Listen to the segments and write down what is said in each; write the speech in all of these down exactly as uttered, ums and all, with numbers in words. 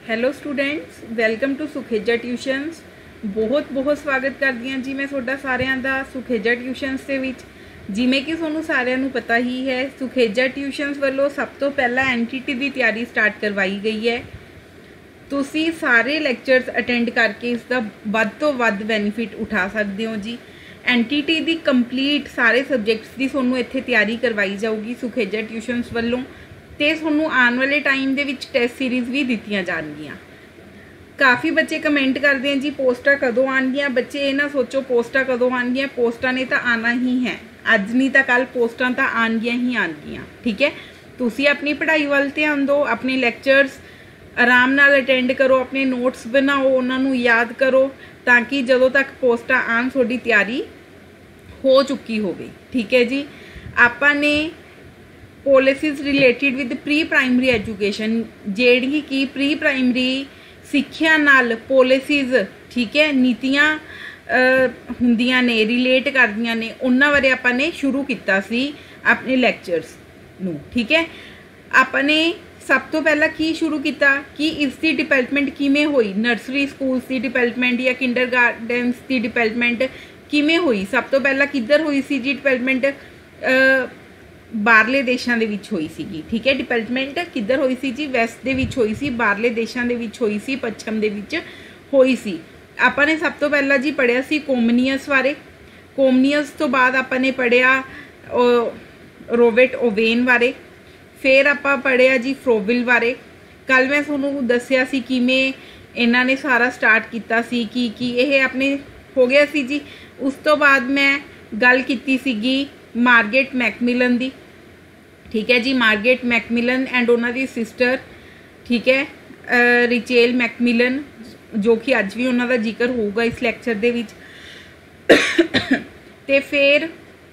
Hello students, welcome to Sukheja tuitions. ਬਹੁਤ ਬਹੁਤ ਸਵਾਗਤ ਕਰਦੀ ਹਾਂ ਜੀ ਮੈਂ ਤੁਹਾਡਾ ਸਾਰਿਆਂ ਦਾ ਸੁਖੇਜਾ ਟਿਊਸ਼ਨਸ ਦੇ ਵਿੱਚ। ਜਿਵੇਂ ਕਿ ਤੁਹਾਨੂੰ ਸਾਰਿਆਂ ਨੂੰ ਪਤਾ ਹੀ ਹੈ, ਸੁਖੇਜਾ ਟਿਊਸ਼ਨਸ ਵੱਲੋਂ ਸਭ ਤੋਂ ਪਹਿਲਾਂ ਐਨ ਟੀ ਟੀ ਦੀ ਤਿਆਰੀ ਸਟਾਰਟ ਕਰਵਾਈ ਗਈ ਹੈ। ਤੁਸੀਂ ਸਾਰੇ ਲੈਕਚਰਸ ਅਟੈਂਡ ਕਰਕੇ ਇਸ ਦਾ ਵੱਧ ਤੋਂ ਵੱਧ ਬੈਨੀਫਿਟ ਉਠਾ ਸਕਦੇ ਹੋ ਜੀ। ਐਨ ਟੀ ਟੀ ਦੀ ਕੰਪਲੀਟ ਸਾਰੇ ਸਬਜੈਕਟਸ ਦੀ ਤੁਹਾਨੂੰ ਇੱਥੇ ਤਿਆਰੀ ਕਰਵਾਈ ਜਾਊਗੀ ਸੁਖੇਜਾ ਟਿਊਸ਼ਨਸ ਵੱਲੋਂ। ਤੇ ਤੁਹਾਨੂੰ ਆਉਣ ਵਾਲੇ ਟਾਈਮ ਦੇ ਵਿੱਚ ਟੈਸਟ ਸੀਰੀਜ਼ ਵੀ ਦਿੱਤੀਆਂ ਜਾਣਗੀਆਂ। ਕਾफ़ी बच्चे कमेंट करते हैं जी पोस्टा कदों आनगियां। बच्चे ये ना सोचो पोस्टा कदों आनगियां, पोस्टा ने तो आना ही है, अज नहीं तो कल पोस्टा तो आनगियां ही आनगियां। ठीक है, तुसी अपनी पढ़ाई वाल ध्यान दो, अपने लैक्चरस आराम नाल अटेंड करो, अपने नोट्स बनाओ, उन्होंने याद करो ताकि जदों तक पोस्टा आन थोड़ी तैयारी हो चुकी होवे। ठीक है जी, आपां ने policies related with pre primary education जेड़ी कि प्री प्राइमरी सिक्ख्या नाल पॉलिसीज, ठीक है, नीतियां हुंदियां ने रिलेट करदियां ने, उन्हां बारे आपां ने शुरू किया सी अपने लैक्चरस नूं। ठीक है, आपां ने सब तो पहला की शुरू किया कि इसकी डिवेलपमेंट किवें होई, नर्सरी स्कूल्स की डिवेलपमेंट या किंडर गार्डनस की डिवेलपमेंट किवें होई। सब तो पहला किधर होई सी जी डिवेलपमेंट? बाहरले देशों के विच होई सीगी। ठीक है, डिवेलपमेंट किधर होई सी जी? वैस्ट दे विच होई सी, बाहरले देशों के विच होई सी, पश्चिम दे विच होई सी। आपां ने सब तो पहला जी पढ़िया सी कोमनियस बारे। कोमनियस तो बाद आपां ने पढ़िया रोबर्ट ओवेन बारे। फिर आपां पढ़िया जी फ्रोविल बारे। कल मैं तुहानूं दस्सिया सी किवें इन्हां ने सारा स्टार्ट किया सी, की की ये अपने हो गया सी जी। उस तो बाद मैं गल कीती सीगी मार्गरेट मैकमिलन दी। ठीक है जी, मार्गरेट मैकमिलन एंड उन्हां दी सिस्टर, ठीक है, रिचेल मैकमिलन, जो कि अज भी उन्हां दा जिक्र होगा इस लैक्चर दे विच। ते फिर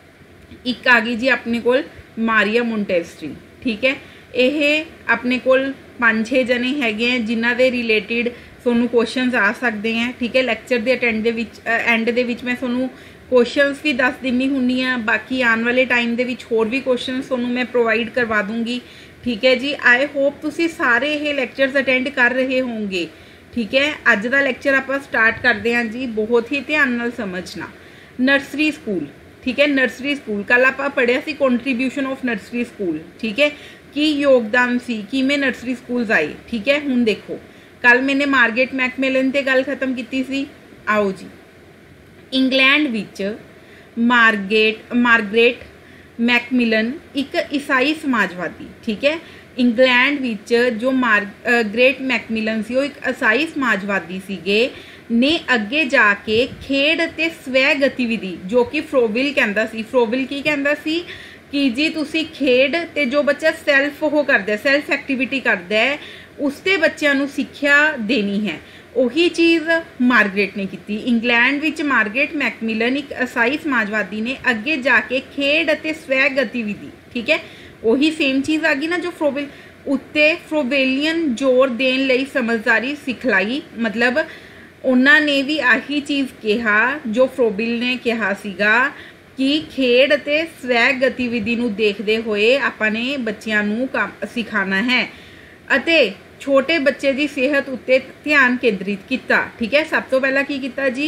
एक आ गई जी अपने कोल मारिया मोंटेस्ट्री। ठीक है, ये अपने कोल पांच छे जने हैगे हैं जिन्हां दे रिलेटेड तुहानूं क्वेश्चनस आ सकते हैं। ठीक है, लैक्चर दे अटेंड दे विच एंड दे विच मैं तुहानूं क्वेश्चनस भी दस दिनी हुंदी हाँ। बाकी आने वाले टाइम दे विच होर भी क्वेश्चनस तुहानूं मैं प्रोवाइड करवा दूँगी। ठीक है जी, आई होप तुसी सारे ये लैक्चरस अटेंड कर रहे होंगे। ठीक है, अज दा लैक्चर आपां स्टार्ट करते हैं जी। बहुत ही ध्यान नाल समझना। नर्सरी स्कूल, ठीक है, नर्सरी स्कूल कल आपां पढ़िया सी कॉन्ट्रीब्यूशन ऑफ नर्सरी स्कूल। ठीक है, की योगदान सी, किवें नर्सरी स्कूल्स आए। ठीक है, हुण देखो कल मैंने मार्गरेट मैकमिलन ते गल खत्म की सी। आओ जी, इंग्लैंड विच मार्गरेट मार्गरेट मैकमिलन एक ईसाई समाजवादी। ठीक है, इंग्लैंड विच जो मार्गरेट मैकमिलन सी, एक ईसाई समाजवादी सीगे ने अगे जाके खेड ते स्वै गतिविधि, जो कि फ्रोविल कहंदा सी। फ्रोविल की कहंदा सी कि जी तुसी खेड ते जो बच्चा सैल्फ वो करदा, सैल्फ एक्टिविटी करदा है, उसते बच्चों नूं सिक्ख्या देनी है। उही चीज़ मार्गरेट ने की। इंग्लैंड विच मार्गरेट मैकमिलन एक ईसाई समाजवादी ने अगे जाके खेड अते स्वै गतिविधि, ठीक है, उही सेम चीज़ आ गई ना जो फ्रोविल उत्ते फ्रोवेलियन जोर देन लई समझदारी सिखलाई। मतलब उन्होंने भी आही चीज़ कहा जो फ्रोविल ने कहा सीगा कि खेड अते स्वै गतिविधि नूं देखदे होए आपां ने बच्चियां नूं काम सिखाना है अते छोटे बच्चे की सेहत उत्ते ध्यान केंद्रित किया। ठीक है, सब तो पहला की किया जी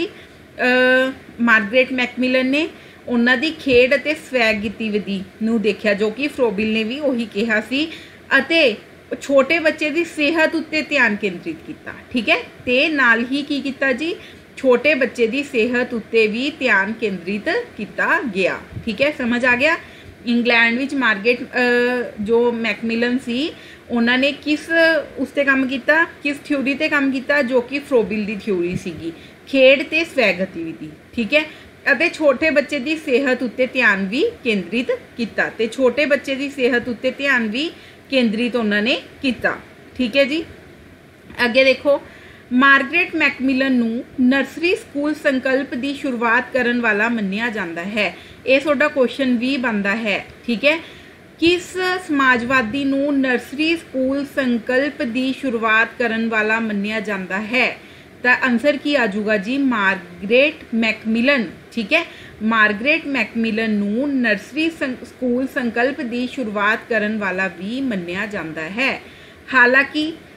मार्गरेट मैकमिलन ने उन्हां दी खेड अते स्वै गतिविधि नूं देखिया, जो कि फ्रोविल ने भी उही कहा सी, अते छोटे बच्चे की सेहत उत्ते ध्यान केंद्रित किया। ठीक है, ते नाल ही की किया जी छोटे बच्चे की सेहत उत्ते भी ध्यान केंद्रित किया गया। ठीक है, समझ आ गया। इंग्लैंड विच मार्गरेट जो मैकमिलन सी उन्होंने किस उस ते काम किया, किस थ्योरी ते काम किया, जो कि फ्रोविल की थ्योरी सीगी, खेड ते स्वै गतिविधि। ठीक है, अते छोटे बच्चे की सेहत उत्ते ध्यान भी केंद्रित किया, ते छोटे बच्चे की सेहत उत्ते ध्यान भी केंद्रित उन्होंने किया। ठीक है जी, अगे देखो मार्गरेट मैकमिलन नूं नर्सरी स्कूल संकल्प की शुरुआत करन वाला मन्निया जाता है। ये तुहाडा क्वेश्चन भी बनता है। ठीक है, किस समाजवादी नूं नर्सरी स्कूल संकल्प की शुरुआत करन वाला मन्निया जाता है? तो आंसर की आजूगा जी मार्गरेट मैकमिलन। ठीक है, मार्गरेट मैकमिलन नूं नर्सरी स्कूल संकल्प की शुरुआत करन वाला भी मन्निया जाता है। हालांकि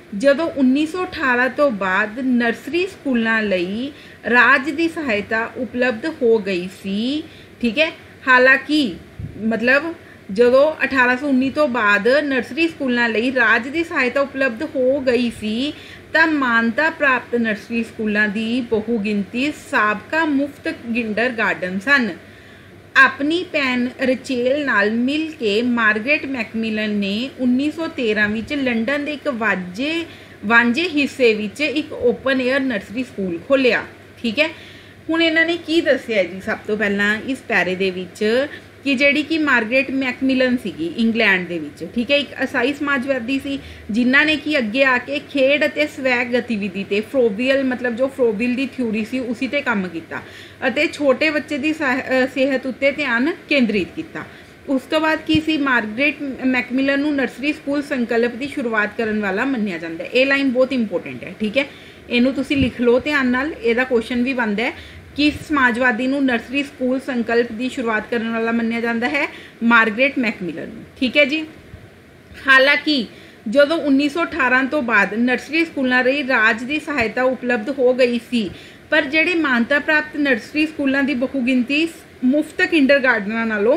ਜਦੋਂ उन्नीस सौ अठारह ਤੋਂ ਬਾਅਦ ਨਰਸਰੀ ਸਕੂਲਾਂ ਲਈ ਰਾਜ ਦੀ ਸਹਾਇਤਾ ਉਪਲਬਧ ਹੋ ਗਈ ਸੀ। ਠੀਕ ਹੈ, ਹਾਲਾਂਕਿ ਮਤਲਬ ਜਦੋਂ अठारह सौ उन्नीस ਤੋਂ ਬਾਅਦ ਨਰਸਰੀ ਸਕੂਲਾਂ ਲਈ ਰਾਜ ਦੀ ਸਹਾਇਤਾ ਉਪਲਬਧ ਹੋ ਗਈ ਸੀ ਤਾਂ ਮਾਨਤਾ ਪ੍ਰਾਪਤ ਨਰਸਰੀ ਸਕੂਲਾਂ ਦੀ ਬਹੁਗਿਣਤੀ ਸਾਬਕਾ ਮੁਫਤ ਕਿੰਡਰਗਾਰਟਨ ਸਨ। अपनी भैन रचेल नाल मिल के मार्गरेट मैकमिलन ने उन्नीस सौ तेरह विच लंडन के एक वाजे वांझे हिस्से विच एक ओपन एयर नर्सरी स्कूल खोलिया। ठीक है, हुण इन्हां ने की दस्सिया जी सब तो पहलां इस पैरे दे विच कि जिहड़ी कि मार्गरेट मैकमिलन सीगी इंग्लैंड दे विच, ठीक है, एक ईसाई समाजवादी सी जिन्हां ने कि अगे आके खेड अते स्वैग गतिविधि ते फ्रोवियल मतलब जो फ्रोविल दी थ्योरी सी उसी ते काम कीता अते छोटे बच्चे दी सेहत उत्ते ध्यान केंद्रित किया। उस तो बाद की सी मार्गरेट मैकमिलन नूं नर्सरी स्कूल संकल्प की शुरुआत करने वाला मन्निया जाता है। ये लाइन बहुत इंपोर्टेंट है। ठीक है, इनू तुसी लिख लो ध्यान नाल, इहदा क्वेश्चन भी बनता है कि समाजवादी नूं नर्सरी स्कूल संकल्प की शुरुआत करने वाला मन्निया जाता है मार्गरेट मैकमिलन। ठीक है जी, हालांकि ਜਦੋਂ उन्नीस सौ अठारह ਤੋਂ ਬਾਅਦ ਨਰਸਰੀ ਸਕੂਲਾਂ ਲਈ ਰਾਜ ਦੀ ਸਹਾਇਤਾ ਉਪਲਬਧ ਹੋ ਗਈ ਸੀ, ਪਰ ਜਿਹੜੇ ਮਾਨਤਾ ਪ੍ਰਾਪਤ ਨਰਸਰੀ ਸਕੂਲਾਂ ਦੀ ਬਹੁਗਿਣਤੀ ਮੁਫਤ ਕਿੰਡਰਗਾਰਟਨਾਂ ਨਾਲੋਂ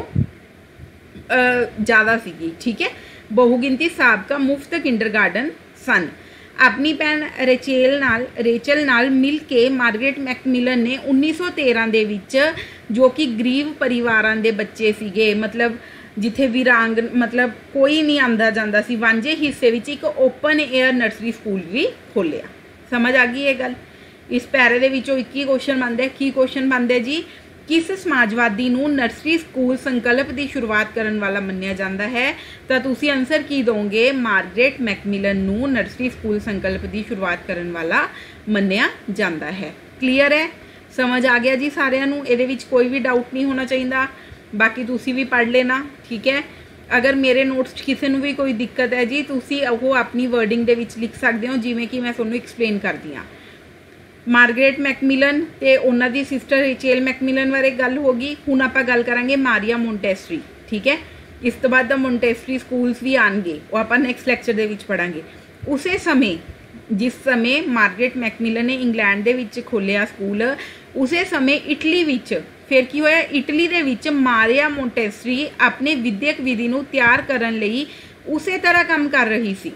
ज़्यादा सीगी। ठीक है, बहुगिनती साबका मुफ्त किंडरगार्टन सन। अपनी भैन रेचेल नाल रेचल नाल मिल के मार्गरेट मैकमिलन ने उन्नीस सौ तेरह दे विच जो कि गरीब परिवारां दे बच्चे सीगे, मतलब जिथे विरांग मतलब कोई नहीं आंदा जांदा सी, वांझे हिस्से विच एक ओपन एयर नर्सरी स्कूल भी खोलिया। समझ आ गई ये गल। इस पैरे दे विचों एक ही क्वेश्चन बनदा है। की क्वेश्चन बनदा जी, किस समाजवादी नूं नर्सरी स्कूल संकल्प की शुरुआत करने वाला मन्निया जाता है? तो तुसी आंसर की दोगे, मार्गरेट मैकमिलन नूं नर्सरी स्कूल संकल्प की शुरुआत करने वाला मन्निया जाता है। क्लीयर है, समझ आ गया जी सारिਆਂ ਨੂੰ? ਇਹਦੇ ਵਿੱਚ कोई भी डाउट नहीं होना चाहिए। बाकी तुसी भी पढ़ लेना। ठीक है, अगर मेरे नोट्स किसी ਨੂੰ भी कोई दिक्कत है जी, तुसी वो अपनी वर्डिंग ਦੇ ਵਿੱਚ लिख सकते हो जिमें कि मैं ਤੁਹਾਨੂੰ एक्सप्लेन करती हाँ। मार्गरेट मैकमिलन ते उन्हां दी सिस्टर रेचेल मैकमिलन बारे गल हो गई। हुण आपां गल करांगे मारिया मोंटेसरी। ठीक है, इस तो बाद मोंटेसरी स्कूल्स भी आएंगे, वो आपां नैक्सट लैक्चर दे विच पढ़ांगे। उसे समय जिस समय मार्गरेट मैकमिलन ने इंग्लैंड दे विच खोलिया स्कूल, उसे समय इटली विच फिर की होया, इटली दे विच मारिया मोंटेसरी अपने विद्यक विधि नूं तैयार करन लई उसे तरह काम कर रही सी।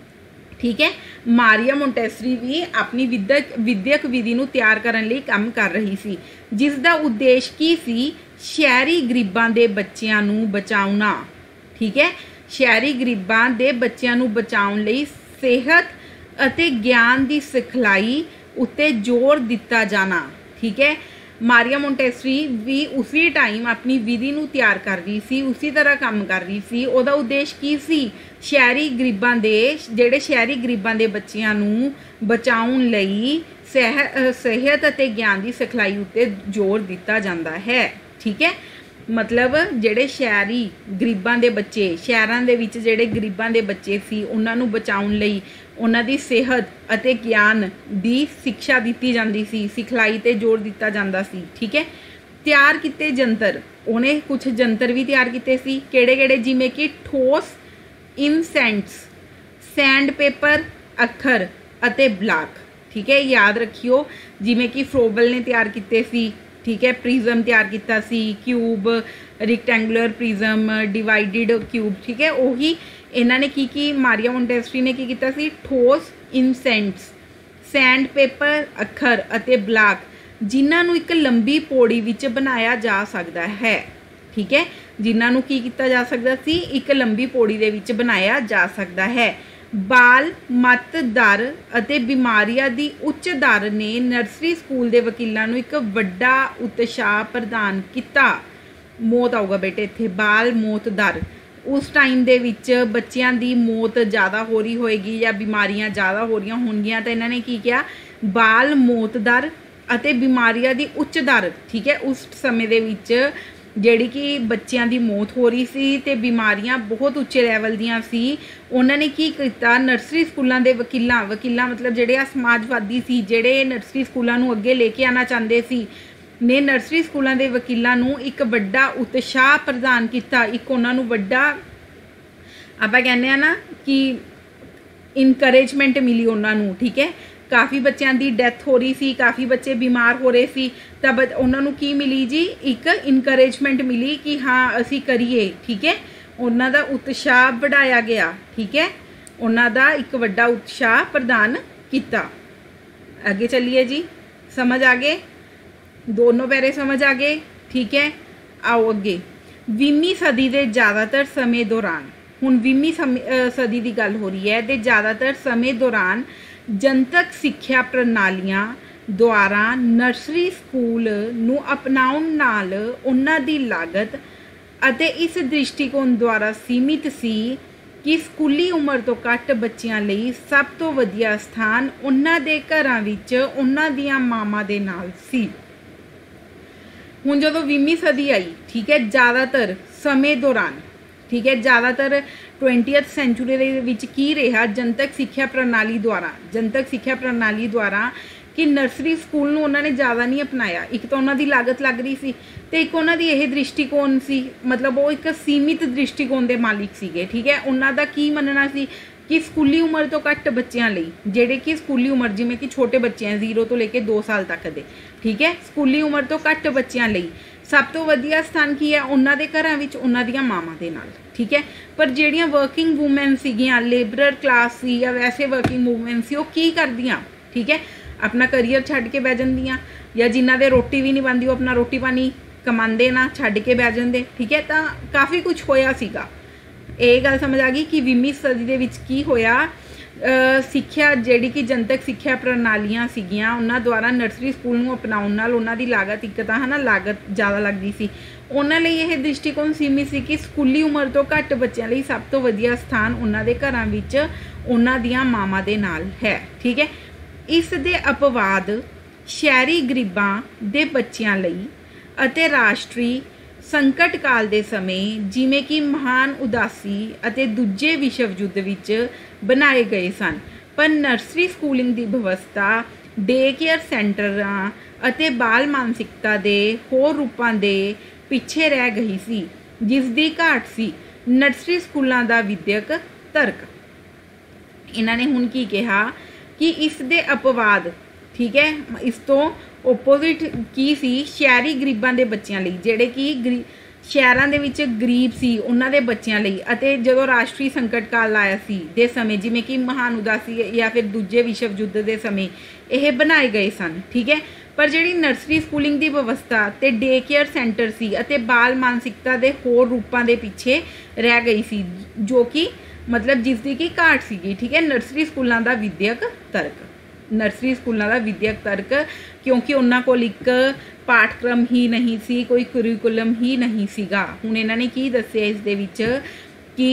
ठीक है, मारिया मोंटेसरी भी अपनी विद्यक विद्यक विधि नूं तैयार करन लई काम कर रही सी, जिस दा उद्देश्य की सी, शहरी गरीबां दे बच्चियां नूं बचाउणा। ठीक है, शहरी गरीबां दे बच्चियां नूं बचाउण लई सेहत अते ज्ञान दी सिखलाई उत्ते जोर दिता जाना। ठीक है, मारिया मोंटेसरी भी उसी टाइम अपनी विधि नूं तैयार कर रही सी, उसी तरह काम कर रही सी। उहदा उद्देश्य की सी, शहरी गरीबां दे जिहड़े शहरी गरीबां दे बच्चियां नूं बचाउण लई सह सेहत अते ज्ञान की सिखलाई उत्ते जोर दिता जाता है। ठीक है, मतलब जिहड़े शहरी गरीबां दे बच्चे, शहरां दे विच जिहड़े गरीबां दे बच्चे सी, उन्हां नूं बचाउण लई उन्हां दी सेहत अते ज्ञान दी शिक्षा दित्ती जांदी सी, सिखलाई ते जोर दिता जांदा सी। ठीक है, तैयार किते जंतर, उन्हें कुछ जंतर भी तैयार किते सी। किहड़े किहड़े? जिवें कि ठोस इंसेंट्स, सैंड पेपर, अखर अते ब्लॉक। ठीक है, याद रखियो, जिवें कि फ्रोबल ने तैयार किते सी। ठीक है, प्रिज्म तैयार किया सी, cube, rectangular prism, divided cube. ठीक है, उही इन्हां ने की की मारिया मोंटेसरी ने की किया सी, ठोस इंसेंट्स, सैंड पेपर, अखर अते ब्लॉक, जिन्हां नूं एक लंबी पौड़ी विच बनाया जा सकता है। ठीक है, जिन्हां नूं की किया जा सकता सी, एक लंबी पौड़ी दे विच बनाया जा सकता है। बाल मत दर अते बीमारियां दी उच्च दर ने नर्सरी स्कूल के वकीलों नूं एक वड्डा उत्साह प्रदान किया। मौत आऊगा बेटे इत्थे, बाल मौत दर, उस टाइम दे विच बच्चियां दी मौत ज़्यादा हो रही होएगी या बीमारियां ज़्यादा हो रही होणगियां, तो इन्हां ने की किया, बाल मौत दर अते बीमारियां दी उच्च दर। ठीक है, उस समय दे विच जिहड़ी कि बच्चियां दी मौत हो रही सी ते बीमारियां बहुत उच्चे लैवल दियां सी, उन्होंने की किया, नर्सरी स्कूलों के वकीलों वकीलों मतलब जिहड़े आ समाजवादी सी, जिहड़े नर्सरी स्कूलों नूं अगे लेके आना चाहते सी, ने नर्सरी स्कूलों के वकीलों नूं एक वड्डा उत्साह प्रदान किया। एक उन्हां नूं वड्डा आपां कहने आ ना कि ਇਨਕਰੇਜਮੈਂਟ ਮਿਲੀ ਉਹਨਾਂ ਨੂੰ, ਠੀਕ ਹੈ। ਕਾफ़ी बच्चों की डैथ हो रही सी, काफ़ी बच्चे बीमार हो रहे सी, तब उन्होंने की मिली जी, एक इनकरेजमेंट मिली कि हाँ असी करिए, ठीक है। उन्हों का उत्साह बढ़ाया गया, ठीक है, उन्हों का एक वड्डा उत्साह प्रदान किया। आगे चलिए जी, समझ आ गए, दोनों पैरे समझ आ गए, ठीक है। आओ अगे, ਵੀਹਵੀਂ सदी के ज़्यादातर समय दौरान, हुण ਵੀਹਵੀਂ सदी की गल हो रही है, तो ज़्यादातर समय दौरान जनतक सिक्ख्या प्रणालियां द्वारा नर्सरी स्कूल नूं अपनाउण नाल उन्हां दी लागत अते इस दृष्टिकोण द्वारा सीमित सी कि स्कूली उम्र तो घट बच्चियां लई सब तो वधिया स्थान उन्हां दे घरां विच उन्हां दियां मावां दे नाल सी। हुण जदों ਵੀਹਵੀਂ सदी आई, ठीक है, ज़्यादातर समय दौरान, ठीक है, ज़्यादातर ट्वेंटीथ सेंचुरी दे विच की रहा जनतक सिक्ख्या प्रणाली द्वारा, जनतक सिक्ख्या प्रणाली द्वारा कि नर्सरी स्कूल नूं उन्होंने ज़्यादा नहीं अपनाया। एक तो उन्हों की लागत लग रही सी, ते एक उन्हों की यह दृष्टिकोण सी, मतलब वो एक सीमित दृष्टिकोण के मालिक सीगे, ठीक है। उन्हों का की मनना सी कि स्कूली उम्र तो घट बच्चों लई, जेडे कि स्कूली उम्र जिमें कि छोटे बच्चे हैं जीरो तो लेके दो साल तक दे, ठीक है, स्कूली उम्र तो घट बच्चों लई सब तो वधिया स्थान की है उन्हां दे घरां विच उन्हां दियां मावां दे नाल, ठीक है। पर जिहड़ियां वर्किंग वूमेन सीगियां, लेबरर क्लास सी या वैसे वर्किंग वूमेन सी, वो की करदियां, ठीक है, अपना करियर छड्ड के बह जांदियां, या जिन्हां दे रोटी भी नहीं बनदी वो अपना रोटी पानी कमांदे ना छड्ड के बह जांदे, ठीक है। तां काफ़ी कुछ होया सीगा। ये गल समझ आ गई कि ਵੀਹਵੀਂ सदी दे विच की होया, सिक्ख्या जिहड़ी कि जनतक सिक्ख्या प्रणालियां सीगियां उन्हां द्वारा नर्सरी स्कूल नूं अपनाउण नाल उन्हां दी लागत, एक तां है ना लागत ज़्यादा लगदी सी, उन्हां लई यह दृष्टिकोण सीमित सी कि स्कूली उम्र तो घट बच्चों लई सब तो वधिया स्थान उन्हां दे घरां विच उन्हां दियां मावां दे नाल है, ठीक है। इस दे अपवाद शहरी गरीबां दे बच्चों लई अते राष्ट्री संकट काल दे समय जिमें कि महान उदासी अते दूजे विश्व युद्ध विच बनाए गए सन, पर नर्सरी स्कूलिंग की व्यवस्था डे केयर सेंटरां अते बाल मानसिकता दे होर रूपां दे पिछे रह गई सी, जिस दी घाट सी नर्सरी स्कूलों का विद्यक तर्क। इन्हां ने हुण की कहा कि इस दे अपवाद, ठीक है, इस तो ओपोजिट की सी शहरी गरीबां दे बच्चों लई, जिहड़े कि गरी शहरां दे विच गरीब सी उन्हां दे बच्चों लई, अते जदों राष्ट्रीय संकट काल आया सी दे समय जिमें कि महान उदासी या फिर दूजे विश्व युद्ध दे समय यह बनाए गए सन, ठीक है। पर जिहड़ी नर्सरी स्कूलिंग की व्यवस्था ते डे केयर सेंटर सी अते बाल मानसिकता दे होर रूपां दे पिछे रह गई सी, जो कि मतलब जिसकी कि घाट सीगी, ठीक है। नर्सरी स्कूलों का विद्यक तर्क, नर्सरी स्कूलों का विद्यक तर्क, क्योंकि उन्होंने कोल एक पाठक्रम ही नहीं सी, कोई कुरिकुलम ही नहीं सीगा। हुण इन्हां ने की दस्सिया इस दे विच कि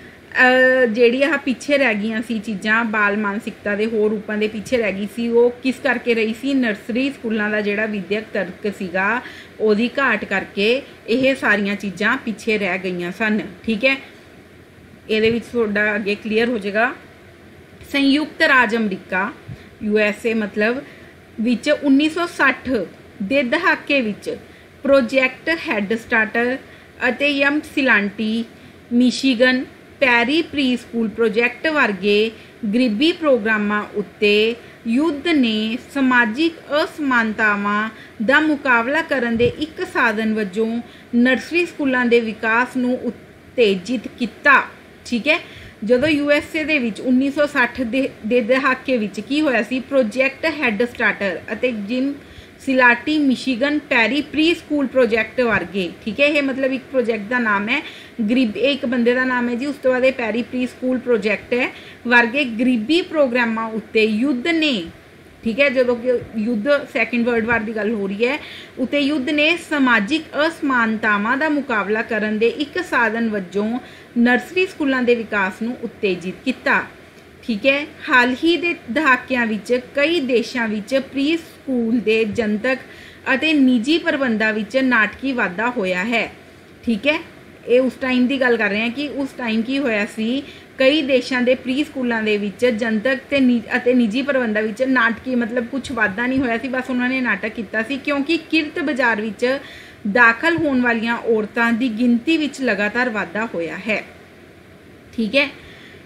जिहड़ी आह पिछे रह गई सी चीज़ां, बाल मानसिकता के होर रूपां दे पिछे रह गई सी, वो किस करके रही सी, नर्सरी स्कूलों का जिहड़ा विद्यक तर्क सीगा उहदी घाट करके यह सारियां चीज़ां पिछे रह गई सन, ठीक है। इहदे विच तुहाडा अगे क्लीयर हो जाएगा। संयुक्त राज अमरीका यू एस ए मतलब विच उन्नीस सौ सठ दे दहाके विच प्रोजैक्ट हैड स्टार्टर अते Ypsilanti Michigan Perry preschool project वर्गे गरीबी प्रोग्रामां उत्ते युद्ध ने समाजिक असमानतावां दा मुकाबला करन दे एक साधन वजों नर्सरी स्कूलों के विकास नूं उत्तेजित किया, ठीक है। जदों यू एस ए दे विच उन्नीस सौ सठ दे दहाके विच की होया सी, प्रोजैक्ट हैड स्टार्टर अते जिम सिलाटी Michigan Perry preschool project वर्गे, ठीक है, ये मतलब एक प्रोजैक्ट का नाम है, गरीब एक बंदे का नाम है जी, उस तो बाद पैरी प्री स्कूल प्रोजैक्ट है, वर्गे गरीबी प्रोग्रामां उत्ते युद्ध ने, ठीक है, जो युद्ध सैकेंड वर्ल्ड वार की गल हो रही है, उत्ते युद्ध ने समाजिक असमानतावां का मुकाबला करन दे एक साधन वजों नर्सरी स्कूलों के विकास नूं उत्तेजित किया, ठीक है। हाल ही के दहाकियां विच कई देशों विच प्री स्कूल के जनतक अते निजी प्रबंधां विच नाटकी वाधा होया है, ठीक है। ये उस टाइम की गल कर रहे हैं कि उस टाइम की होया सी, कई देशों के प्री स्कूलों के विच जनतक ते नि अते निजी प्रबंधां विच नाटकी मतलब कुछ वाधा नहीं होया सी, बस उन्होंने नाटक किया सी, क्योंकि किरत बाजार विच दाखल होने वालियां औरतां की गिनती विच लगातार वाधा होया है, ठीक है।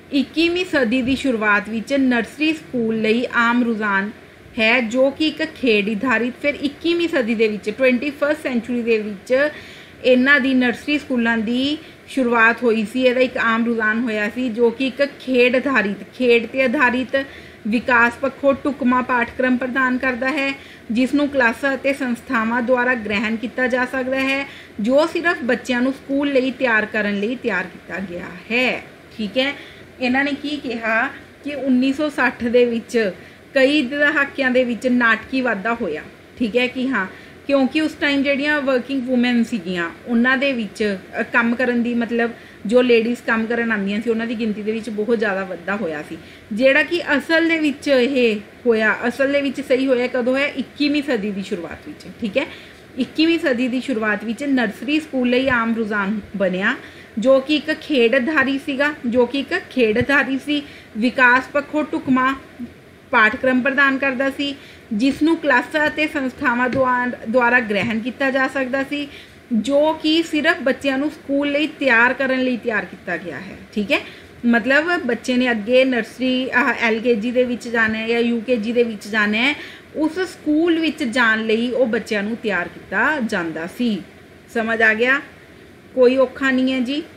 इक्कीवीं सदी की शुरुआत विच नर्सरी स्कूल लई आम रुझान है जो कि एक खेड आधारित, फिर इक्कीवीं सदी दे विच ट्वेंटी फस्ट सेंचुरी दे विच इन्हां दी नर्सरी स्कूलों की शुरुआत हुई सी। इहदा एक आम रुझान होया सी जो कि एक खेड आधारित खेड ते आधारित विकास पक्षों ढुकवां पाठक्रम प्रदान करता है जिसनों क्लासां ते संस्थावां द्वारा ग्रहण किया जा सकता है, जो सिर्फ बच्चों को स्कूल लई तैयार करने लई तैयार किया गया है। ठीक है, इन्हां ने की कहा कि उन्नीस सौ साठ दे विच कई दहाकियां दे विच नाटकी वाधा होया। ठीक है कि हाँ, क्योंकि उस टाइम जिहड़ियां वर्किंग वूमेन सीगियां उन्हां दे विच काम करन दी मतलब जो लेडीज़ काम करन आंदियां सी उन्हां दी गिनती दे विच बहुत ज़्यादा वाधा होया सी, जिहड़ा कि असल दे विच इह होया असल दे विच सही होया कदों है इक्कीवीं सदी की शुरुआत विच। ठीक है, इक्कीवीं सदी की शुरुआत विच नर्सरी स्कूल लई आम रुझान बनिया जो कि एक खेड आधारित सीगा जो कि एक खेड आधारित सी विकास पक्षों ढुकवां पाठक्रम प्रदान करता सी जिसनों क्लासां ते संस्थावां द्वारा ग्रहण किया जा सकता सी, जो कि सिर्फ बच्चों को स्कूल लई तैयार करने लई तैयार किया गया है। ठीक है, मतलब बच्चे ने अगे नर्सरी एल के जी दे विच जाना है या यू के जी दे विच जाना है, उस स्कूल विच जाण लई वो बच्चों को तैयार किया जांदा सी। समझ आ गया, कोई औखा नहीं है जी।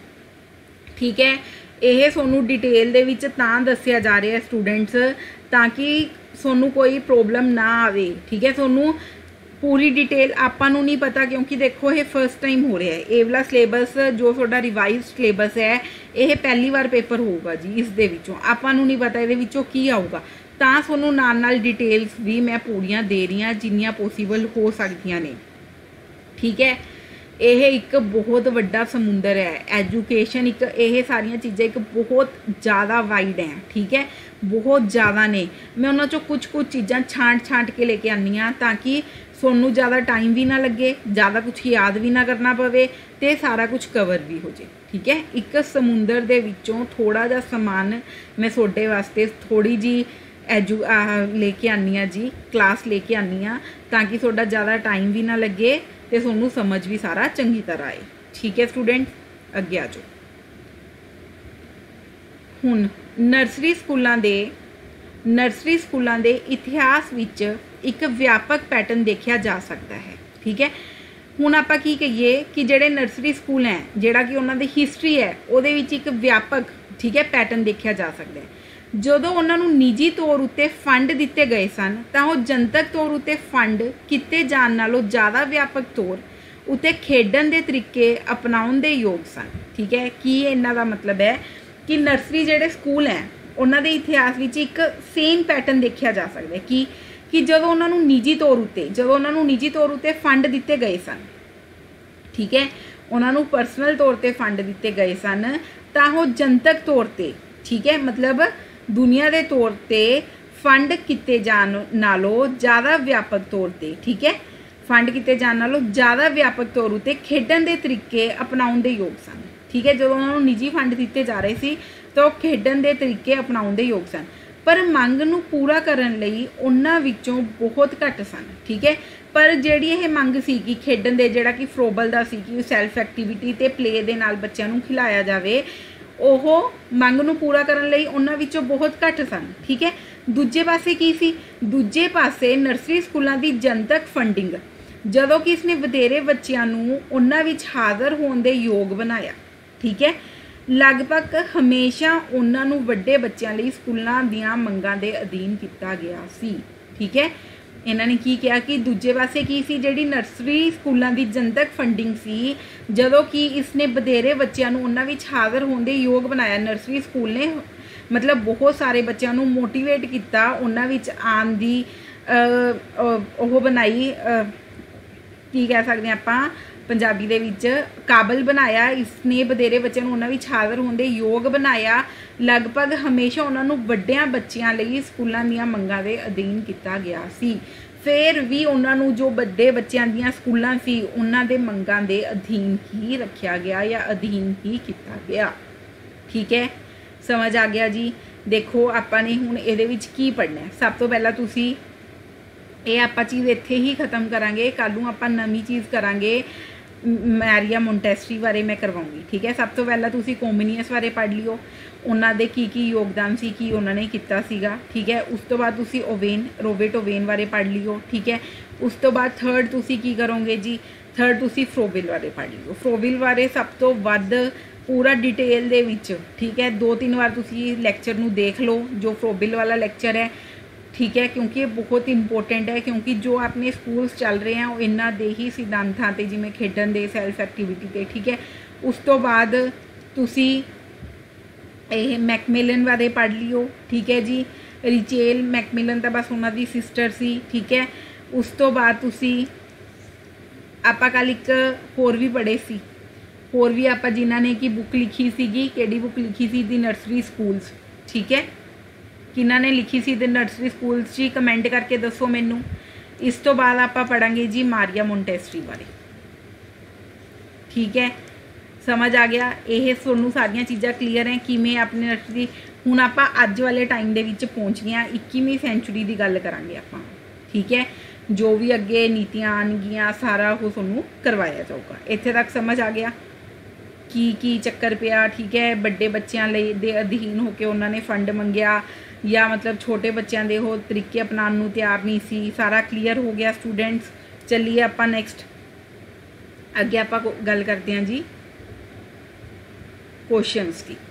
ठीक है, यह सोनू डिटेल दे विच तां दस्सिया जा रहा है स्टूडेंट्स ताकि सोनू कोई प्रॉब्लम ना आवे। ठीक है, सोनू पूरी डिटेल आपां नूं नहीं पता क्योंकि देखो ये फर्स्ट टाइम हो रहा है। ये वाला सिलेबस जो थोड़ा रिवाइज सिलेबस है ये पहली बार पेपर होगा जी, इस दे विचों आपां नूं नहीं पता ये विचों की आऊगा, तां सोनू नाल नाल डिटेल्स भी मैं पूरियां दे रही हाँ जिन्नियां पॉसीबल हो सकदियां ने। ठीक है, यह एक बहुत वड्डा समुंदर है एजुकेशन, एक यह सारिया चीज़ें एक बहुत ज़्यादा वाइड हैं। ठीक है, बहुत ज़्यादा ने, मैं उन्होंने चो कुछ कुछ चीज़ां छांट छांट के लेके आनी हाँ ताकि सोनू ज़्यादा टाइम भी ना लगे, ज़्यादा कुछ याद भी ना करना पवे ते सारा कुछ कवर भी हो जाए। ठीक है, एक समुंदर दे विचों थोड़ा जा समान मैं सोडे वास्ते थोड़ी जी एजू लेके आनी हाँ जी, क्लास लेके आनी हाँ ताकि थोड़ा ज़्यादा टाइम भी ना लगे तो सोनू समझ भी सारा चंगी तरह आए। ठीक है स्टूडेंट, अगे आ जाओ। हुण नर्सरी स्कूलों दे नर्सरी स्कूलों दे इतिहास विच एक व्यापक पैटर्न देखा जा सकता है। ठीक है, हुण आपां की कहिए कि जिहड़े नर्सरी स्कूल हैं जिहड़ा कि उन्हां दी हिस्टरी है उहदे विच एक व्यापक ठीक है पैटर्न देखा जा सकता है। ਜਦੋਂ ਉਹਨਾਂ ਨੂੰ ਨਿੱਜੀ ਤੌਰ ਉੱਤੇ ਫੰਡ ਦਿੱਤੇ ਗਏ ਸਨ ਤਾਂ ਉਹ ਜਨਤਕ ਤੌਰ ਉੱਤੇ ਫੰਡ ਕੀਤੇ ਜਾਣ ਨਾਲੋਂ ਜ਼ਿਆਦਾ ਵਿਆਪਕ ਤੌਰ ਉੱਤੇ ਖੇਡਣ ਦੇ ਤਰੀਕੇ ਅਪਣਾਉਣ ਦੇ ਯੋਗ ਸਨ। ਠੀਕ ਹੈ, ਕੀ ਇਹਨਾਂ ਦਾ ਮਤਲਬ ਹੈ ਕਿ ਨਰਸਰੀ ਜਿਹੜੇ ਸਕੂਲ ਹੈ ਉਹਨਾਂ ਦੇ ਇਤਿਹਾਸ ਵਿੱਚ ਇੱਕ ਸੇਮ ਪੈਟਰਨ ਦੇਖਿਆ ਜਾ ਸਕਦਾ ਹੈ ਕਿ ਕਿ ਜਦੋਂ ਉਹਨਾਂ ਨੂੰ ਨਿੱਜੀ ਤੌਰ ਉੱਤੇ ਜਦੋਂ ਉਹਨਾਂ ਨੂੰ ਨਿੱਜੀ ਤੌਰ ਉੱਤੇ ਫੰਡ ਦਿੱਤੇ ਗਏ ਸਨ, ਠੀਕ ਹੈ, ਉਹਨਾਂ ਨੂੰ ਪਰਸਨਲ ਤੌਰ ਤੇ ਫੰਡ ਦਿੱਤੇ ਗਏ ਸਨ ਤਾਂ ਉਹ ਜਨਤਕ ਤੌਰ ਤੇ ਠੀਕ ਹੈ मतलब दुनिया के तौर पर फंड किए जाने नालों ज़्यादा व्यापक तौर पर ठीक है फंड किए जाने नालों ज़्यादा व्यापक तौर पर खेडन के तरीके अपनाउण दे योग सन। ठीक है, जो उन्होंने निजी फंड दिते जा रहे सी तो खेडन के तरीके अपनाउण दे योग सन, पर मंग नूं पूरा करन लई उन्हां विचों बहुत घट सन। ठीक है, पर जिहड़ी ये मंग सी कि खेडन दे जिहड़ा कि फ्रोबल दा सी कि सैल्फ एक्टिविटी ते प्ले दे नाल बच्चों नूं खिलाया जावे ਉਹ ਮੰਗ ਨੂੰ ਪੂਰਾ ਕਰਨ ਲਈ ਉਹਨਾਂ ਵਿੱਚੋਂ ਬਹੁਤ ਘੱਟ ਸਨ। ਠੀਕ ਹੈ, ਦੂਜੇ ਪਾਸੇ ਕੀ ਸੀ, ਦੂਜੇ ਪਾਸੇ ਨਰਸਰੀ ਸਕੂਲਾਂ ਦੀ ਜਨਤਕ ਫੰਡਿੰਗ ਜਦੋਂ ਕਿ ਇਸਨੇ ਵਧੇਰੇ ਬੱਚਿਆਂ ਨੂੰ ਉਹਨਾਂ ਵਿੱਚ ਹਾਜ਼ਰ ਹੋਣ ਦੇ ਯੋਗ ਬਣਾਇਆ। ਠੀਕ ਹੈ, ਲਗਭਗ ਹਮੇਸ਼ਾ ਉਹਨਾਂ ਨੂੰ ਵੱਡੇ ਬੱਚਿਆਂ ਲਈ ਸਕੂਲਾਂ ਦੀਆਂ ਮੰਗਾਂ ਦੇ ਅਧੀਨ ਕੀਤਾ ਗਿਆ ਸੀ। ਠੀਕ ਹੈ, ਇਹਨਾਂ ਨੇ ਕੀ ਕਿਹਾ ਕਿ ਦੂਜੇ ਪਾਸੇ ਕੀ ਸੀ ਜਿਹੜੀ ਨਰਸਰੀ ਸਕੂਲਾਂ ਦੀ ਜਨਤਕ ਫੰਡਿੰਗ ਸੀ ਜਦੋਂ ਕਿ ਇਸਨੇ ਵਧੇਰੇ ਬੱਚਿਆਂ ਨੂੰ ਉਹਨਾਂ ਵਿੱਚ ਹਾਜ਼ਰ ਹੋਣ ਦੇ ਯੋਗ ਬਣਾਇਆ। ਨਰਸਰੀ ਸਕੂਲ ਨੇ ਮਤਲਬ ਬਹੁਤ ਸਾਰੇ ਬੱਚਿਆਂ ਨੂੰ ਮੋਟੀਵੇਟ ਕੀਤਾ ਉਹਨਾਂ ਵਿੱਚ ਆਉਣ ਦੀ ਉਹ ਬਣਾਈ ਕੀ ਕਹਿ ਸਕਦੇ ਆਪਾਂ ਪੰਜਾਬੀ ਦੇ ਵਿੱਚ ਕਾਬਲ ਬਣਾਇਆ। ਇਸਨੇ ਵਧੇਰੇ ਬੱਚਿਆਂ ਨੂੰ ਉਹਨਾਂ ਵਿੱਚ ਹਾਜ਼ਰ ਹੋਣ ਦੇ ਯੋਗ ਬਣਾਇਆ। ਲਗਭਗ ਹਮੇਸ਼ਾ ਉਹਨਾਂ ਨੂੰ ਵੱਡਿਆਂ ਬੱਚਿਆਂ ਲਈ ਸਕੂਲਾਂ ਦੀਆਂ ਮੰਗਾਂ ਦੇ ਅਧੀਨ ਕੀਤਾ ਗਿਆ ਸੀ। ਫਿਰ ਵੀ ਉਹਨਾਂ ਨੂੰ ਜੋ ਵੱਡੇ ਬੱਚਿਆਂ ਦੀਆਂ ਸਕੂਲਾਂ ਸੀ ਉਹਨਾਂ ਦੇ ਮੰਗਾਂ ਦੇ ਅਧੀਨ ਹੀ ਰੱਖਿਆ ਗਿਆ ਜਾਂ ਅਧੀਨ ਹੀ ਕੀਤਾ ਗਿਆ। ਠੀਕ ਹੈ, ਸਮਝ ਆ ਗਿਆ ਜੀ। ਦੇਖੋ ਆਪਾਂ ਨੇ ਹੁਣ ਇਹਦੇ ਵਿੱਚ ਕੀ ਪੜ੍ਹਨਾ। ਸਭ ਤੋਂ ਪਹਿਲਾਂ ਤੁਸੀਂ ਇਹ ਆਪਾਂ ਚੀਜ਼ ਇੱਥੇ ਹੀ ਖਤਮ ਕਰਾਂਗੇ, ਕੱਲ੍ਹ ਨੂੰ ਆਪਾਂ ਨਵੀਂ ਚੀਜ਼ ਕਰਾਂਗੇ ਮੈਰੀਆ ਮੋਂਟੈਸਰੀ ਬਾਰੇ ਮੈਂ ਕਰਵਾਉਂਗੀ। ਠੀਕ ਹੈ, ਸਭ ਤੋਂ ਪਹਿਲਾਂ ਤੁਸੀਂ ਕੋਮਨੀਅਸ ਬਾਰੇ ਪੜ੍ਹ ਲਿਓ। ਉਹਨਾਂ ਦੇ ਕੀ ਕੀ ਯੋਗਦਾਨ ਸੀ, ਕੀ ਉਹਨਾਂ ਨੇ ਕੀਤਾ ਸੀਗਾ। ਠੀਕ ਹੈ, ਉਸ ਤੋਂ ਬਾਅਦ ਤੁਸੀਂ ਓਵੇਨ ਰੋਬਰਟ ਓਵੇਨ ਬਾਰੇ ਪੜ੍ਹ ਲਿਓ। ਠੀਕ ਹੈ, ਉਸ ਤੋਂ ਬਾਅਦ ਥਰਡ ਤੁਸੀਂ ਕੀ ਕਰੋਗੇ ਜੀ, ਥਰਡ ਤੁਸੀਂ ਫਰੋਬਿਲ ਬਾਰੇ ਪੜ੍ਹ ਲਿਓ। ਫਰੋਬਿਲ ਬਾਰੇ ਸਭ ਤੋਂ ਵੱਧ ਪੂਰਾ ਡਿਟੇਲ ਦੇ ਵਿੱਚ, ਠੀਕ ਹੈ, ਦੋ ਤਿੰਨ ਵਾਰ ਤੁਸੀਂ ਲੈਕਚਰ ਨੂੰ ਦੇਖ ਲਓ ਜੋ ਫਰੋਬਿਲ ਵਾਲਾ ਲੈਕਚਰ ਹੈ। ठीक है, क्योंकि ये बहुत इंपॉर्टेंट है, क्योंकि जो अपने स्कूल्स चल रहे हैं वो इन्हों दे ही सिद्धांतां ते जिवें खेडण दे सैल्फ एक्टिविटी ते। ठीक है, उस तो बाद तुसी ये मैकमिलन बारे पढ़ लियो। ठीक है जी, रिचेल मैकमिलन तो बस उन्हों दी सिस्टर सी। ठीक है, उस तो बाद तुसी आपां कल एक होर भी पढ़े सी, होर भी आपां जिन्हां ने की बुक लिखी सीगी, किहड़ी बुक लिखी सी, दी नर्सरी स्कूल्स। ठीक है, किन्हां ने लिखी सी द नर्सरी स्कूल्स जी, कमेंट करके दसो मैनू। इस तो बाद आपां पढ़ांगे जी मारिया मोंटेसरी बारे। ठीक है, समझ आ गया, यह तुहानूं सारियां चीज़ां क्लीयर हैं किवें अपनी नर्सरी। हुण आपां अज वाले टाइम दे विच पहुँच गए, इक्कीवीं सेंचुरी की गल करांगे आपां। ठीक है, जो भी अगे नीतियां आउणगियां सारा वो तुहानूं करवाया जाऊगा। इत्थे तक समझ आ गया की की चक्कर पिया। ठीक है, बड़े बच्चों दे अधीन होकर उन्होंने फंड मंगया या मतलब छोटे बच्चों के वो तरीके अपनाने नूं तैयार नहीं सी। सारा क्लीयर हो गया स्टूडेंट्स। चलिए आपां नैक्सट अगे आपां गल करते हैं जी क्वेश्चनस की।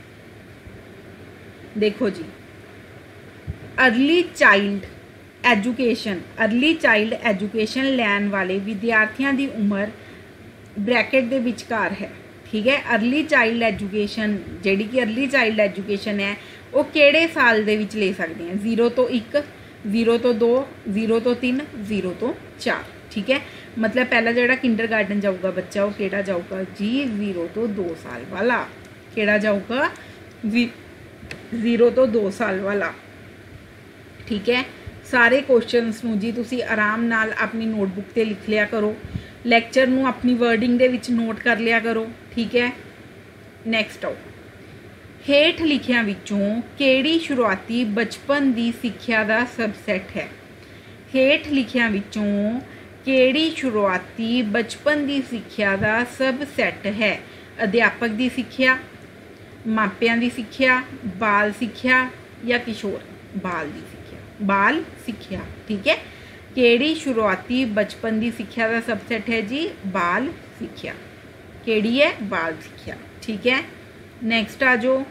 देखो जी, early child education early child education लैन वाले विद्यार्थियों की उम्र ब्रैकेट दे विचकार है। ठीक है, अर्ली चाइल्ड एजुकेशन जिहड़ी कि अर्ली चाइल्ड एजुकेशन है वो किहड़े साल दे विच ले सकते हैं, जीरो तो एक, जीरो तो दो, जीरो तो तीन, जीरो तो चार। ठीक है, मतलब पहला जिहड़ा किंडर गार्डन जाऊगा बच्चा वो किहड़ा जाऊगा जी, जीरो तो दो साल वाला। किहड़ा जाऊगा, जीरो तो दो साल वाला। ठीक है, सारे क्वेश्चनस नूं जी तुसी आराम नाल अपनी नोटबुक ते लिख लिया करो, लैक्चर नूं अपनी वर्डिंग दे विच नोट कर लिया करो। ठीक है, नैक्सट आओ, हेठ लिखियां विचों किहड़ी शुरुआती बचपन दी सिक्ख्या दा सबसैट है। हेठ लिखियां विचों किहड़ी शुरुआती बचपन दी सिक्ख्या दा सबसैट है। अध्यापक दी सिक्ख्या, मापियां दी सिक्ख्या, बाल सिक्ख्या या किशोर बाल दी सिक्ख्या, बाल सिक्ख्या। ठीक है, किहड़ी शुरुआती बचपन दी सिक्ख्या दा सबसैट है जी, बाल सिक्ख्या। किहड़ी है, बाल सिक्ख्या। ठीक है, नैक्सट आ जाओ,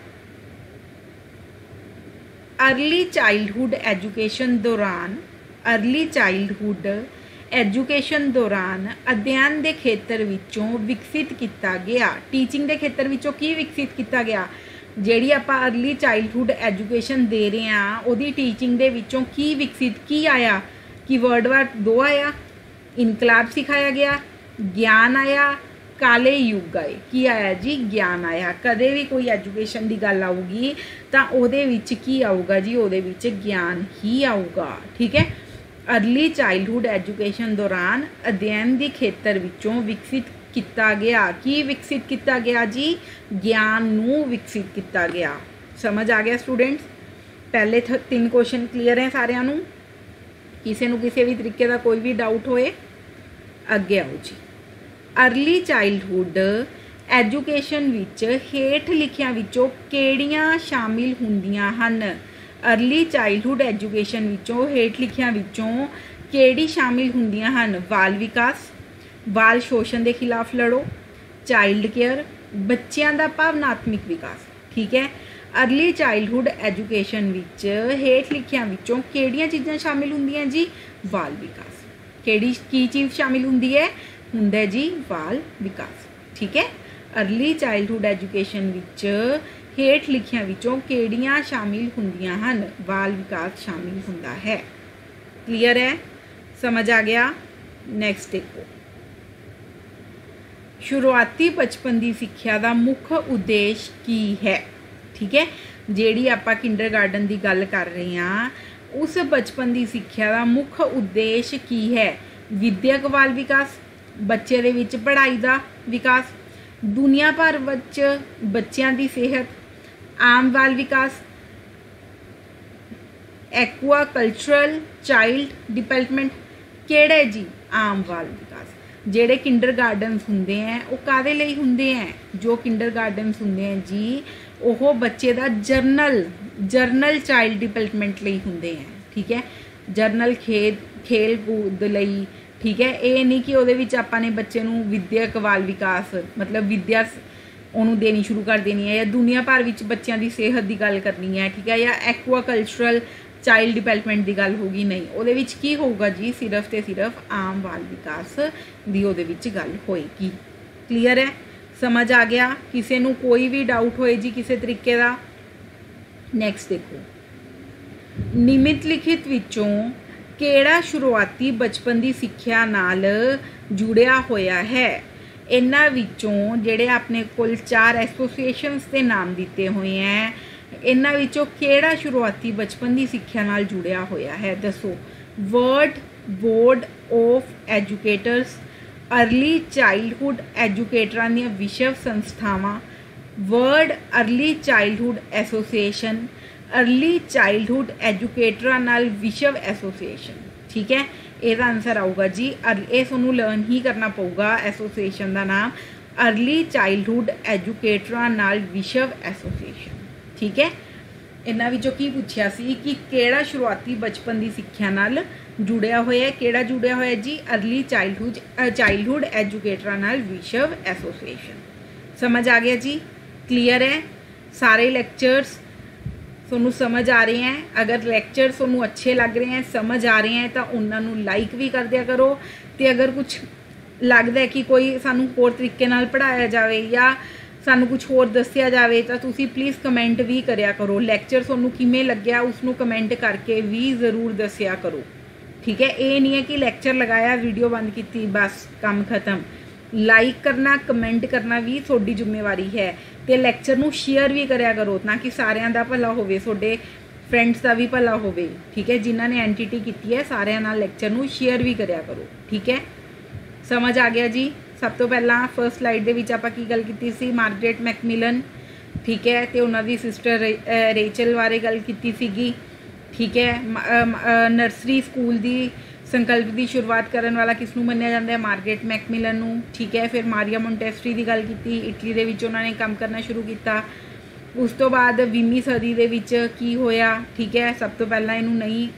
अर्ली चाइल्डहुड एजुकेशन दौरान अर्ली चाइल्डहुड एजुकेशन दौरान अध्ययन के खेत्र विचों विकसित किया गया। टीचिंग के खेत्र विचों की विकसित किया गया, जिहड़ी आपां अर्ली चाइल्डहुड एजुकेशन दे रहे हैं उहदी टीचिंग दे विचों की विकसित की आया, की वर्ड वार दो आया, इनकलाब सिखाया गया, ज्ञान आया, काले युग आए। की आया जी, ज्ञान आया। कदे भी कोई एजुकेशन की गल आऊगी तो उहदे विच की आऊगा जी, उहदे विच ज्ञान ही आऊगा। ठीक है, अर्ली चाइल्डहुड एजुकेशन दौरान अध्ययन के खेत्र विचों विकसित किया गया। की विकसित किया गया जी, ज्ञान नूं विकसित किया गया। समझ आ गया स्टूडेंट्स। पहले तीन क्वेश्चन क्लीयर है सारिਆਂ ਨੂੰ, किसी ਨੂੰ किसी भी तरीके का कोई भी डाउट होए अगे आओ जी। अर्ली चाइल्डहुड एजुकेशन विच हेठ लिखियां विचों किहड़ियां शामिल हुंदियां हन। अर्ली चाइल्डहुड एजुकेशन विचों हेठ लिखियां विचों किहड़ी शामिल हुंदियां हन। बाल विकास, बाल शोषण के खिलाफ लड़ो, चाइल्ड केयर, बच्चों का भावनात्मक विकास। ठीक है, अर्ली चाइल्डहुड एजुकेशन विच हेठ लिखियां विचों किहड़ियां चीज़ां शामिल हुंदियां जी, बाल विकास। किहड़ी की चीज़ शामिल हुंदी है, हुंदा जी बाल विकास। ठीक है, अर्ली चाइल्डहुड एजुकेशन विच हेठ लिखियां विचों किहड़ियां शामिल हुंदियां हन, बाल विकास शामिल हुंदा है। क्लीयर है, समझ आ गया। नैक्सट देखो, शुरुआती बचपन की सिक्ख्या का मुख्य उद्देश्य की है। ठीक है, जिहड़ी आपां किंडर गार्डन की गल कर रहे हैं उस बचपन की सिक्ख्या का मुख्य उद्देश्य की है। विद्यक बाल विकास, बच्चे दे विच पढ़ाई का विकास, दुनिया भर विच बच्चों की सेहत, आम बाल विकास, एक्वा कल्चरल चाइल्ड डिवेलपमेंट। किहड़े जी, आम बाल विकास। जिहड़े किंडर गार्डनस हुंदे हैं वो कादे लई हुंदे हैं, जो किंडर गार्डनस हुंदे हैं जी ਉਹ ਬੱਚੇ ਦਾ ਜਰਨਲ ਜਰਨਲ ਚਾਈਲਡ ਡਿਵੈਲਪਮੈਂਟ ਲਈ ਹੁੰਦੇ ਹੈ। ਠੀਕ ਹੈ, ਜਰਨਲ ਖੇਡ ਖੇਲ ਕੂਦ ਲਈ। ਠੀਕ ਹੈ, ਇਹ ਨਹੀਂ ਕਿ ਉਹਦੇ ਵਿੱਚ ਆਪਾਂ ਨੇ ਬੱਚੇ ਨੂੰ ਵਿਦਿਅਕ ਬਾਲ ਵਿਕਾਸ ਮਤਲਬ ਵਿਦਿਆ ਉਹਨੂੰ ਦੇਣੀ ਸ਼ੁਰੂ ਕਰ ਦੇਣੀ ਹੈ, ਜਾਂ ਦੁਨੀਆ ਭਰ ਵਿੱਚ ਬੱਚਿਆਂ ਦੀ ਸਿਹਤ ਦੀ ਗੱਲ ਕਰਨੀ ਹੈ। ਠੀਕ ਹੈ, ਜਾਂ ਐਕਵਾ ਕਲਚਰਲ ਚਾਈਲਡ ਡਿਵੈਲਪਮੈਂਟ ਦੀ ਗੱਲ ਹੋਗੀ, ਨਹੀਂ। ਉਹਦੇ ਵਿੱਚ ਕੀ ਹੋਊਗਾ ਜੀ, ਸਿਰਫ ਤੇ ਸਿਰਫ ਆਮ ਬਾਲ ਵਿਕਾਸ ਦੀ ਉਹਦੇ ਵਿੱਚ ਗੱਲ ਹੋਏਗੀ। ਕਲੀਅਰ ਹੈ, ਸਮਝ ਆ ਗਿਆ? ਕਿਸੇ ਨੂੰ ਕੋਈ ਵੀ ਡਾਊਟ ਹੋਏ ਜੀ ਕਿਸੇ ਤਰੀਕੇ ਦਾ? ਨੈਕਸਟ ਦੇਖੋ, ਨਿਮਿਤ ਲਿਖਿਤ ਵਿੱਚੋਂ ਕਿਹੜਾ ਸ਼ੁਰੂਆਤੀ ਬਚਪਨ ਦੀ ਸਿੱਖਿਆ ਨਾਲ ਜੁੜਿਆ ਹੋਇਆ ਹੈ? ਇਹਨਾਂ ਵਿੱਚੋਂ ਜਿਹੜੇ ਆਪਣੇ ਕੋਲ ਚਾਰ ਐਸੋਸੀਏਸ਼ਨਸ ਦੇ ਨਾਮ ਦਿੱਤੇ ਹੋਏ ਹੈ, ਇਹਨਾਂ ਵਿੱਚੋਂ ਕਿਹੜਾ ਸ਼ੁਰੂਆਤੀ ਬਚਪਨ ਦੀ ਸਿੱਖਿਆ ਨਾਲ ਜੁੜਿਆ ਹੋਇਆ ਹੈ? ਦੱਸੋ। World board of educators, early childhood ਐਜੂਕੇਟਰਾਂ ਦੀਆਂ ਵਿਸ਼ਵ ਸੰਸਥਾਵਾਂ, world early childhood association, early childhood ਐਜੂਕੇਟਰਾਂ ਨਾਲ ਵਿਸ਼ਵ ਐਸੋਸੀਏਸ਼ਨ। ਠੀਕ ਹੈ, ਇਹਦਾ ਆਨਸਰ ਆਊਗਾ ਜੀ, ਇਹ ਤੁਹਾਨੂੰ ਲਰਨ ਹੀ ਕਰਨਾ ਪਊਗਾ ਐਸੋਸੀਏਸ਼ਨ ਦਾ ਨਾਮ, ਅਰਲੀ ਚਾਈਲਡਹੁੱਡ ਐਜੂਕੇਟਰਾਂ ਨਾਲ ਵਿਸ਼ਵ ਐਸੋਸੀਏਸ਼ਨ। ਠੀਕ ਹੈ, ਇਹਨਾਂ ਵਿੱਚੋਂ ਕੀ ਪੁੱਛਿਆ ਸੀ ਕਿ ਕਿਹੜਾ ਸ਼ੁਰੂਆਤੀ ਬਚਪਨ ਦੀ ਸਿੱਖਿਆ ਨਾਲ ਜੁੜਿਆ ਹੋਇਆ? ਕਿਹੜਾ ਜੁੜਿਆ ਹੋਇਆ ਜੀ? ਅਰਲੀ ਚਾਈਲਡਹੁੱਡ ਚਾਈਲਡਹੁੱਡ ਐਜੂਕੇਟਰਾਂ ਨਾਲ ਵਿਸ਼ਵ ਐਸੋਸੀਏਸ਼ਨ। ਸਮਝ ਆ ਗਿਆ ਜੀ? ਕਲੀਅਰ ਹੈ? ਸਾਰੇ ਲੈਕਚਰਸ ਤੁਹਾਨੂੰ ਸਮਝ ਆ ਰਹੇ ਹੈ? ਅਗਰ ਲੈਕਚਰ ਤੁਹਾਨੂੰ ਅੱਛੇ ਲੱਗ ਰਹੇ ਹੈ, ਸਮਝ ਆ ਰਹੇ ਹੈ, ਤਾਂ ਉਹਨਾਂ ਨੂੰ ਲਾਈਕ ਵੀ ਕਰ ਦਿਆ ਕਰੋ। ਤੇ ਅਗਰ ਕੁਝ ਲੱਗਦਾ ਹੈ ਕਿ ਕੋਈ ਸਾਨੂੰ ਹੋਰ ਤਰੀਕੇ ਨਾਲ ਪੜ੍ਹਾਇਆ ਜਾਵੇ ਜਾਂ ਸਾਨੂੰ ਕੁਝ ਹੋਰ ਦੱਸਿਆ ਜਾਵੇ, ਤਾਂ ਤੁਸੀਂ ਪਲੀਜ਼ ਕਮੈਂਟ ਵੀ ਕਰਿਆ ਕਰੋ। ਲੈਕਚਰ ਤੁਹਾਨੂੰ ਕਿਵੇਂ ਲੱਗਿਆ ਉਸ ਨੂੰ ਕਮੈਂਟ ਕਰਕੇ ਵੀ ਜ਼ਰੂਰ ਦੱਸਿਆ ਕਰੋ। ਠੀਕ ਹੈ, ਇਹ ਨਹੀਂ ਹੈ ਕਿ ਲੈਕਚਰ ਲਗਾਇਆ ਵੀਡੀਓ ਬੰਦ ਕੀਤੀ ਬਸ ਕੰਮ ਖਤਮ। ਲਾਈਕ ਕਰਨਾ, ਕਮੈਂਟ ਕਰਨਾ ਵੀ ਤੁਹਾਡੀ ਜ਼ਿੰਮੇਵਾਰੀ ਹੈ, ਤੇ ਲੈਕਚਰ ਨੂੰ ਸ਼ੇਅਰ ਵੀ ਕਰਿਆ ਕਰੋ ਤਾਂ ਕਿ ਸਾਰਿਆਂ ਦਾ ਭਲਾ ਹੋਵੇ, ਤੁਹਾਡੇ ਫਰੈਂਡਸ ਦਾ ਵੀ ਭਲਾ ਹੋਵੇ। ਠੀਕ ਹੈ, ਜਿਨ੍ਹਾਂ ਨੇ ਐਨਟੀਟੀ ਕੀਤੀ ਹੈ ਸਾਰਿਆਂ ਨਾਲ ਲੈਕਚਰ ਨੂੰ ਸ਼ੇਅਰ ਵੀ ਕਰਿਆ ਕਰੋ। ਠੀਕ ਹੈ, ਸਮਝ ਆ ਗਿਆ ਜੀ? ਸਭ ਤੋਂ ਪਹਿਲਾਂ ਫਰਸਟ ਸਲਾਈਡ ਦੇ ਵਿੱਚ ਆਪਾਂ ਕੀ ਗੱਲ ਕੀਤੀ ਸੀ? ਮਾਰਗਰੇਟ ਮੈਕਮਿਲਨ। ਠੀਕ ਹੈ, ਤੇ ਉਹਨਾਂ ਦੀ ਸਿਸਟਰ ਰੇਚਲ ਬਾਰੇ ਗੱਲ ਕੀਤੀ ਸੀਗੀ। ਠੀਕ ਹੈ, ਨਰਸਰੀ ਸਕੂਲ ਦੀ ਸੰਕਲਪ ਦੀ ਸ਼ੁਰੂਆਤ ਕਰਨ ਵਾਲਾ ਕਿਸ ਨੂੰ ਮੰਨਿਆ ਜਾਂਦਾ ਹੈ? ਮਾਰਗਰੇਟ ਮੈਕਮਿਲਨ ਨੂੰ। ਠੀਕ ਹੈ, ਫਿਰ ਮਾਰੀਆ ਮੋਂਟੇਸਰੀ ਦੀ ਗੱਲ ਕੀਤੀ, ਇਟਲੀ ਦੇ ਵਿੱਚ ਉਹਨਾਂ ਨੇ ਕੰਮ ਕਰਨਾ ਸ਼ੁਰੂ ਕੀਤਾ। ਉਸ ਤੋਂ ਬਾਅਦ ਵੀਹਵੀਂ ਸਦੀ ਦੇ ਵਿੱਚ ਕੀ ਹੋਇਆ? ਠੀਕ ਹੈ, ਸਭ ਤੋਂ ਪਹਿਲਾਂ ਇਹਨੂੰ ਨਹੀਂ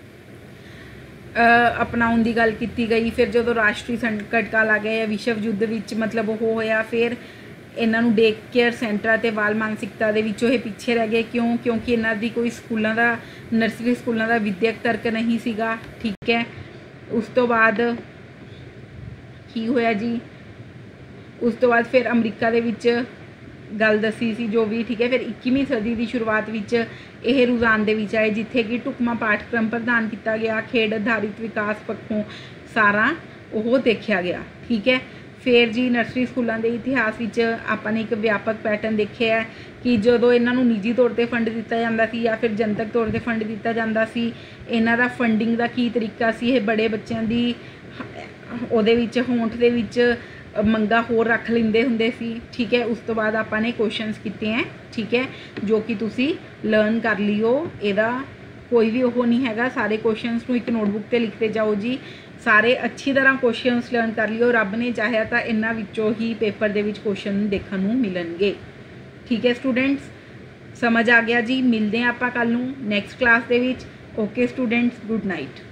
ਅਪਣਾਉਣ ਦੀ ਗੱਲ ਕੀਤੀ ਗਈ। ਫਿਰ ਜਦੋਂ ਰਾਸ਼ਟਰੀ ਸੰਕਟ ਕਾਲ ਆ ਗਿਆ ਜਾਂ ਵਿਸ਼ਵ ਯੁੱਧ ਵਿੱਚ ਮਤਲਬ ਉਹ ਹੋਇਆ, ਫਿਰ ਇਹਨਾਂ ਨੂੰ ਡੇ ਕੇਅਰ ਸੈਂਟਰਾਂ ਅਤੇ ਬਾਲ ਮਾਨਸਿਕਤਾ ਦੇ ਵਿੱਚੋਂ ਇਹ ਪਿੱਛੇ ਰਹਿ ਗਏ। ਕਿਉਂ? ਕਿਉਂਕਿ ਇਹਨਾਂ ਦੀ ਕੋਈ ਸਕੂਲਾਂ ਦਾ ਨਰਸਰੀ ਸਕੂਲਾਂ ਦਾ ਵਿਦਿਅਕ ਤਰਕ ਨਹੀਂ ਸੀਗਾ। ਠੀਕ ਹੈ, ਉਸ ਤੋਂ ਬਾਅਦ ਕੀ ਹੋਇਆ ਜੀ? ਉਸ ਤੋਂ ਬਾਅਦ ਫਿਰ ਅਮਰੀਕਾ ਦੇ ਵਿੱਚ ਗੱਲ ਦੱਸੀ ਸੀ ਜੋ ਵੀ। ਠੀਕ ਹੈ, ਫਿਰ ਇੱਕੀਵੀਂ ਸਦੀ ਦੀ ਸ਼ੁਰੂਆਤ ਵਿੱਚ ਇਹ ਰੁਝਾਨ ਦੇ ਵਿੱਚ ਆਏ, ਜਿੱਥੇ ਕਿ ਢੁਕਵਾਂ ਪਾਠਕ੍ਰਮ ਪ੍ਰਦਾਨ ਕੀਤਾ ਗਿਆ, ਖੇਡ ਆਧਾਰਿਤ ਵਿਕਾਸ ਪੱਖੋਂ ਸਾਰਾ ਉਹ ਦੇਖਿਆ ਗਿਆ। ਠੀਕ ਹੈ, ਫਿਰ ਜੀ ਨਰਸਰੀ ਸਕੂਲਾਂ ਦੇ ਇਤਿਹਾਸ ਵਿੱਚ ਆਪਾਂ ਨੇ ਇੱਕ ਵਿਆਪਕ ਪੈਟਰਨ ਦੇਖਿਆ ਕਿ ਜਦੋਂ ਇਹਨਾਂ ਨੂੰ ਨਿੱਜੀ ਤੌਰ 'ਤੇ ਫੰਡ ਦਿੱਤਾ ਜਾਂਦਾ ਸੀ ਜਾਂ ਫਿਰ ਜਨਤਕ ਤੌਰ 'ਤੇ ਫੰਡ ਦਿੱਤਾ ਜਾਂਦਾ ਸੀ, ਇਹਨਾਂ ਦਾ ਫੰਡਿੰਗ ਦਾ ਕੀ ਤਰੀਕਾ ਸੀ? ਇਹ ਬੜੇ ਬੱਚਿਆਂ ਦੀ ਉਹਦੇ ਵਿੱਚ ਹੋਂਠ ਦੇ ਵਿੱਚ ਮੰਗਾ ਹੋਰ ਰੱਖ ਲੈਂਦੇ ਹੁੰਦੇ ਸੀ। ਠੀਕ ਹੈ, ਉਸ ਤੋਂ ਬਾਅਦ ਆਪਾਂ ਨੇ ਕੁਐਸਚਨਸ ਕੀਤੇ ਹੈ। ਠੀਕ ਹੈ, ਜੋ ਕਿ ਤੁਸੀਂ ਲਰਨ ਕਰ ਲਿਓ। ਇਹਦਾ ਕੋਈ ਵੀ ਉਹ ਨਹੀਂ ਹੈਗਾ, ਸਾਰੇ ਕੁਐਸਚਨਸ ਨੂੰ ਇੱਕ ਨੋਟਬੁੱਕ 'ਤੇ ਲਿਖਦੇ ਜਾਓ ਜੀ। ਸਾਰੇ ਅੱਛੀ ਤਰ੍ਹਾਂ ਕੁਐਸਚਨਸ ਲਰਨ ਕਰ ਲਿਓ। ਰੱਬ ਨੇ ਚਾਹਿਆ ਤਾਂ ਇਹਨਾਂ ਵਿੱਚੋਂ ਹੀ ਪੇਪਰ ਦੇ ਵਿੱਚ ਕੁਐਸਚਨ ਦੇਖਣ ਨੂੰ ਮਿਲਣਗੇ। ਠੀਕ ਹੈ ਸਟੂਡੈਂਟਸ, ਸਮਝ ਆ ਗਿਆ ਜੀ? ਮਿਲਦੇ ਹਾਂ ਆਪਾਂ ਕੱਲ੍ਹ ਨੂੰ ਨੈਕਸਟ ਕਲਾਸ ਦੇ ਵਿੱਚ। Okay students, good night.